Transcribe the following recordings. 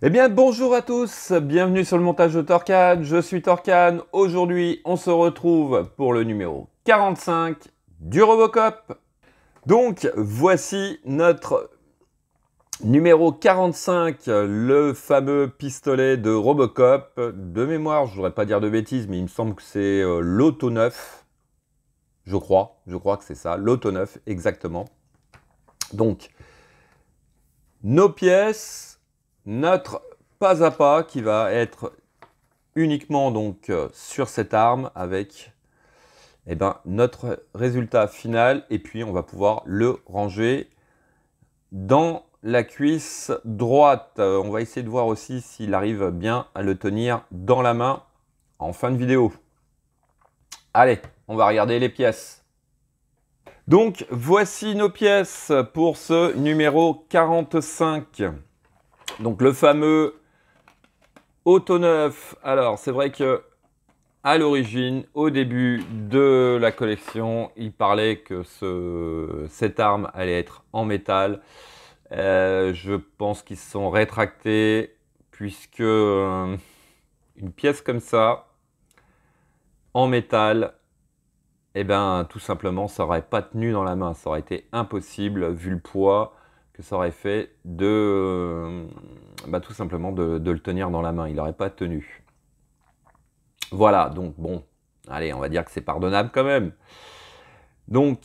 Eh bien, bonjour à tous, bienvenue sur le montage de Torcan, je suis Torcan. Aujourd'hui, on se retrouve pour le numéro 45 du Robocop. Donc, voici notre numéro 45, le fameux pistolet de Robocop. De mémoire, je ne voudrais pas dire de bêtises, mais il me semble que c'est l'Auto 9. Je crois que c'est ça, l'Auto 9, exactement. Donc, nos pièces, notre pas à pas qui va être uniquement donc sur cette arme avec notre résultat final, et puis on va pouvoir le ranger dans la cuisse droite. On va essayer de voir aussi s'il arrive bien à le tenir dans la main en fin de vidéo. Allez, on va regarder les pièces. Donc voici nos pièces pour ce numéro 45. Donc le fameux Auto 9. Alors c'est vrai que à l'origine, au début de la collection, il parlait que cette arme allait être en métal. Je pense qu'ils se sont rétractés puisque une pièce comme ça, en métal, tout simplement, ça n'aurait pas tenu dans la main. Ça aurait été impossible vu le poids que ça aurait fait de tout simplement de le tenir dans la main. Il n'aurait pas tenu. Voilà, donc bon, allez, on va dire que c'est pardonnable quand même. Donc,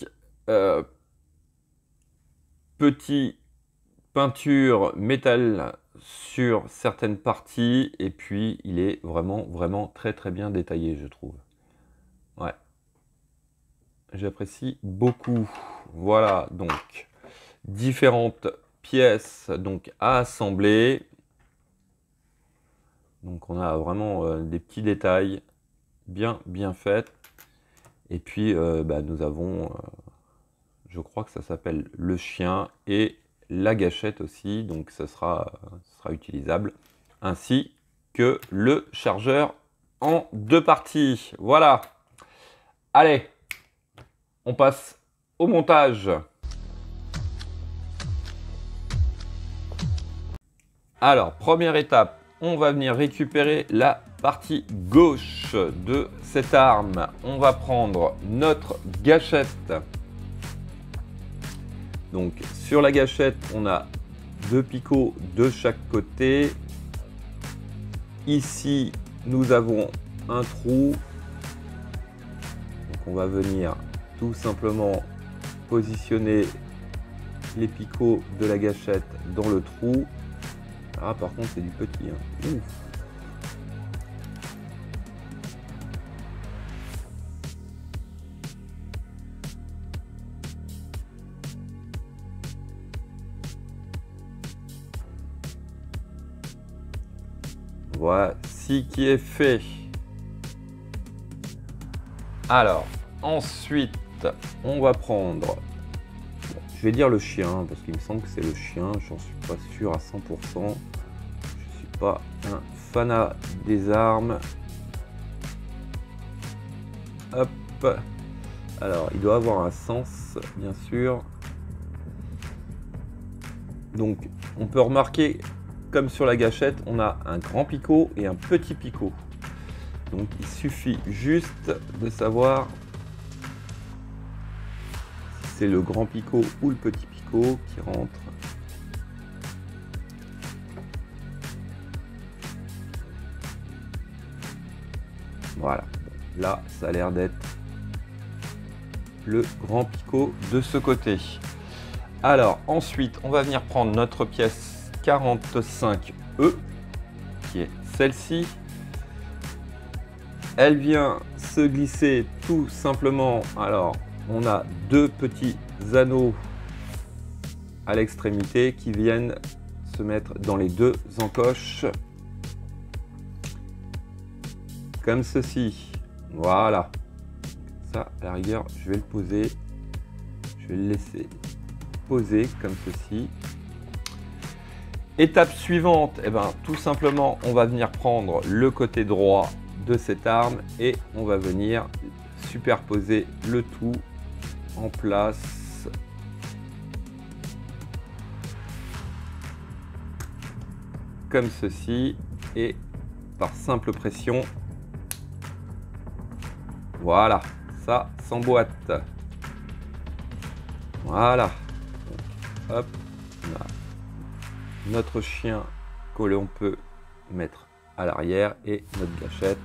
petite peinture métal sur certaines parties, et puis il est vraiment très bien détaillé, je trouve. Ouais, j'apprécie beaucoup. Voilà, donc, différentes pièces donc à assembler. Donc on a vraiment des petits détails bien faits. Et puis nous avons, je crois que ça s'appelle le chien et la gâchette aussi. Donc ça sera utilisable. Ainsi que le chargeur en deux parties. Voilà. Allez, on passe au montage. Alors, première étape. On va venir récupérer la partie gauche de cette arme. On va prendre notre gâchette. Donc sur la gâchette, on a deux picots de chaque côté. Ici, nous avons un trou. Donc on va venir tout simplement positionner les picots de la gâchette dans le trou. Ah, par contre, c'est du petit. Hein. Ouf. Voici qui est fait. Alors, ensuite, on va prendre... Je vais dire le chien, parce qu'il me semble que c'est le chien. J'en suis pas sûr à 100%. Je suis pas un fanat des armes. Hop. Alors, il doit avoir un sens, bien sûr. Donc, on peut remarquer, comme sur la gâchette, on a un grand picot et un petit picot. Donc, il suffit juste de savoir si c'est le grand picot ou le petit picot qui rentre. Voilà. Là, ça a l'air d'être le grand picot de ce côté. Alors, ensuite, on va venir prendre notre pièce 45E, qui est celle-ci. Elle vient se glisser tout simplement. Alors, on a deux petits anneaux à l'extrémité qui viennent se mettre dans les deux encoches. Comme ceci. Voilà. Ça, à la rigueur, je vais le poser. Je vais le laisser poser comme ceci. Étape suivante, tout simplement, on va venir prendre le côté droit de cette arme et on va venir superposer le tout en place. comme ceci et par simple pression, voilà, ça s'emboîte. Voilà. Donc, hop, on a notre chien que l'on peut mettre à l'arrière et notre gâchette.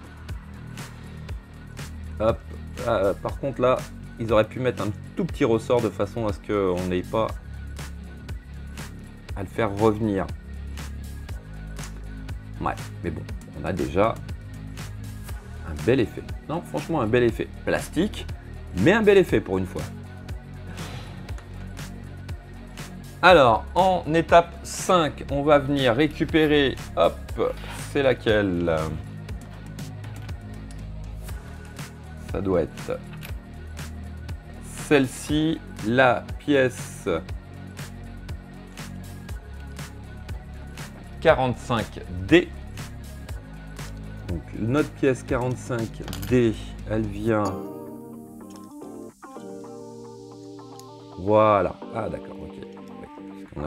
Hop. Par contre là, ils auraient pu mettre un tout petit ressort de façon à ce qu'on n'ait pas à le faire revenir. Ouais, mais bon, on a déjà un bel effet. Non, franchement, un bel effet. Plastique, mais un bel effet pour une fois. Alors, en étape 5, on va venir récupérer, hop, c'est laquelle? Ça doit être celle-ci, la pièce 45D. Donc notre pièce 45D, elle vient... Voilà. Ah d'accord, ok.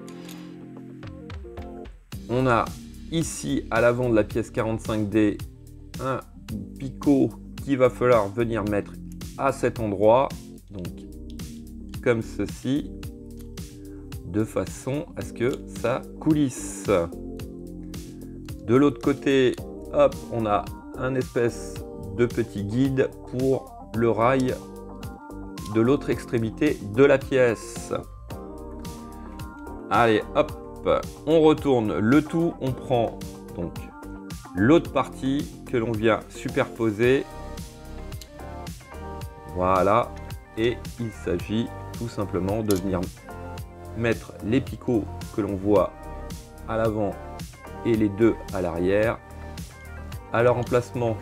On a ici à l'avant de la pièce 45D un picot qu'il va falloir venir mettre à cet endroit. Donc comme ceci. De façon à ce que ça coulisse. De l'autre côté, hop, on a un espèce de petit guide pour le rail de l'autre extrémité de la pièce. Allez, hop, on retourne le tout. On prend donc l'autre partie que l'on vient superposer. Voilà, et il s'agit tout simplement de venir mettre les picots que l'on voit à l'avant et les deux à l'arrière à leur emplacement.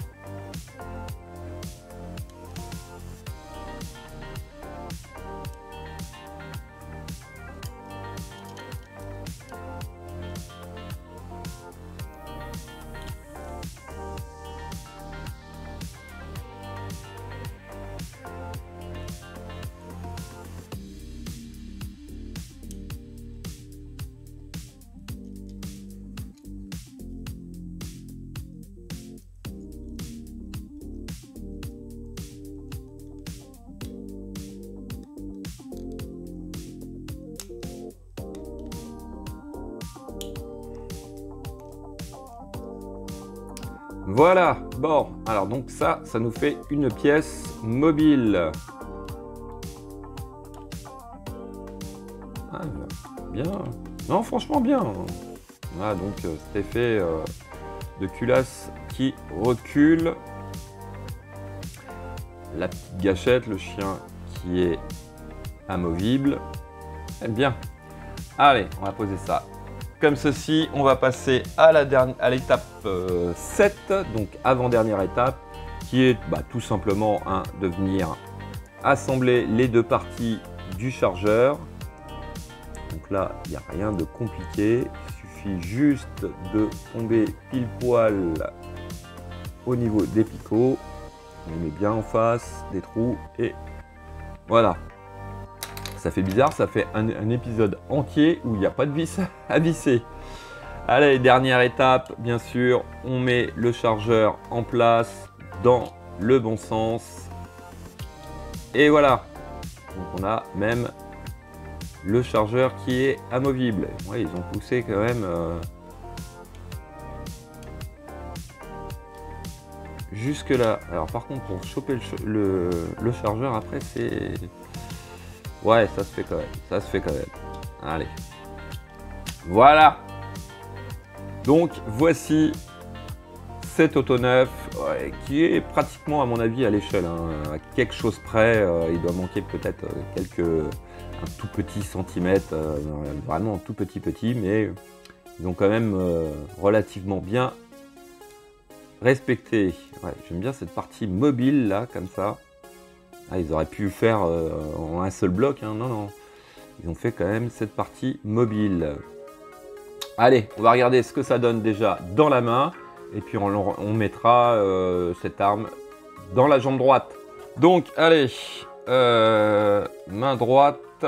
Voilà, bon, alors donc ça nous fait une pièce mobile. Ah, bien, non franchement bien. Voilà donc cet effet de culasse qui recule. La petite gâchette, le chien qui est amovible. Bien. Allez, on va poser ça. Comme ceci, on va passer à l'étape 7, donc avant-dernière étape, qui est tout simplement de venir assembler les deux parties du chargeur. Donc là, il n'y a rien de compliqué, il suffit juste de tomber pile poil au niveau des picots. On met bien en face des trous et voilà. Ça fait bizarre, ça fait un épisode entier où il n'y a pas de vis à visser. Allez, dernière étape, bien sûr, on met le chargeur en place dans le bon sens. Et voilà. Donc on a même le chargeur qui est amovible. Ouais, ils ont poussé quand même jusque là. Alors par contre, pour choper le chargeur après, c'est... Ouais, ça se fait quand même. Ça se fait quand même. Allez. Voilà. Donc, voici cet auto neuf qui est pratiquement, à mon avis, à l'échelle. À quelque chose près. Il doit manquer peut-être un tout petit centimètre. Vraiment tout petit. Mais ils ont quand même relativement bien respecté. Ouais, j'aime bien cette partie mobile, là, comme ça. Ah, ils auraient pu le faire en un seul bloc, hein. Non. Ils ont fait quand même cette partie mobile. Allez, on va regarder ce que ça donne déjà dans la main. Et puis on mettra cette arme dans la jambe droite. Donc, allez, main droite.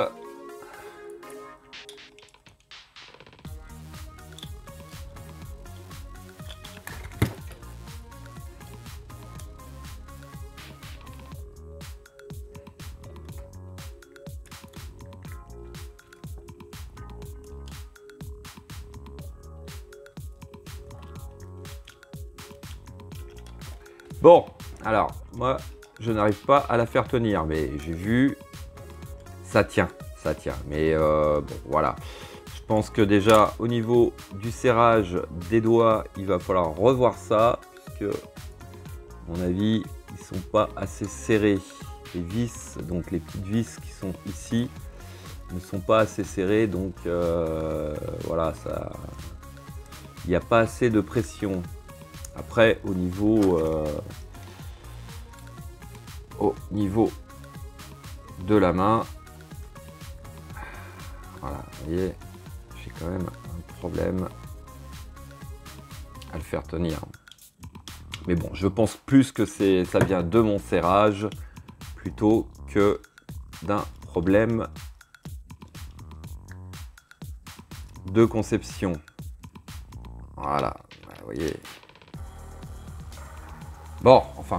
Bon, alors, moi, je n'arrive pas à la faire tenir, mais j'ai vu, ça tient. Mais bon, voilà. Je pense que déjà, au niveau du serrage des doigts, il va falloir revoir ça, parce que, à mon avis, ils sont pas assez serrés. Les vis, donc les petites vis qui sont ici, ne sont pas assez serrées, donc voilà, ça, il n'y a pas assez de pression. Après, au niveau de la main, voilà, vous voyez, j'ai quand même un problème à le faire tenir. Mais bon, je pense plus que ça vient de mon serrage plutôt que d'un problème de conception. Voilà, vous voyez. Bon, enfin.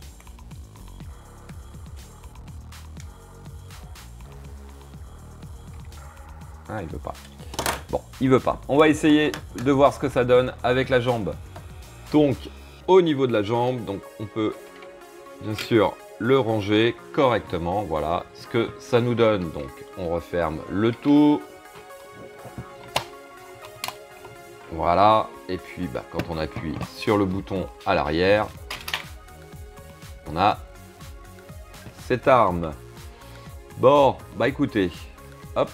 Ah, il veut pas. Bon, il veut pas. On va essayer de voir ce que ça donne avec la jambe. Donc, au niveau de la jambe, donc on peut bien sûr le ranger correctement. Voilà ce que ça nous donne. Donc, on referme le tout. Voilà. Et puis, bah, quand on appuie sur le bouton à l'arrière, on a cette arme. Bon, bah écoutez, hop.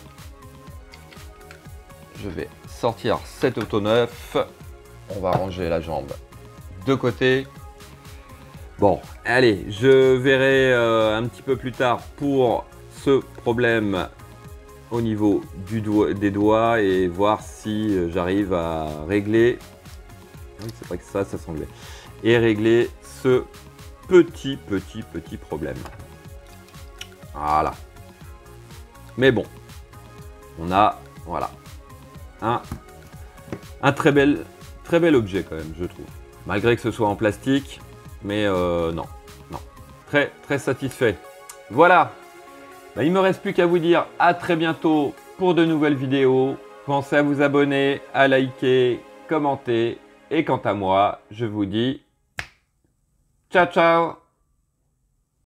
Je vais sortir cet auto-neuf. On va ranger la jambe de côté. Bon, allez, je verrai un petit peu plus tard pour ce problème au niveau des doigts et voir si j'arrive à régler. Oui, c'est vrai que ça s'enlevait. Et régler ce petit problème. Voilà. Mais bon, on a, voilà, un très bel objet quand même, je trouve. Malgré que ce soit en plastique, mais non. Très satisfait. Voilà. Bah, il ne me reste plus qu'à vous dire à très bientôt pour de nouvelles vidéos. Pensez à vous abonner, à liker, commenter. Et quant à moi, je vous dis ciao ciao.